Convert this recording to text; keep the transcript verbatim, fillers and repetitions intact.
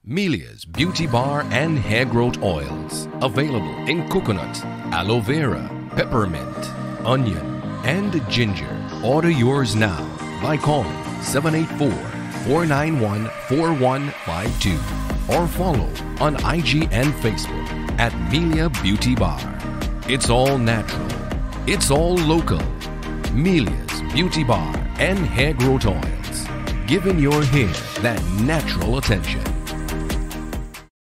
Melia's Beauty Bar and Hair Growth Oils. Available in coconut, aloe vera, peppermint, onion, and ginger. Order yours now by calling seven eight four, four nine one, four one five two or follow on I G and Facebook at Melia Beauty Bar. It's all natural. It's all local. Melia's Beauty Bar and Hair Growth Oils. Giving your hair that natural attention.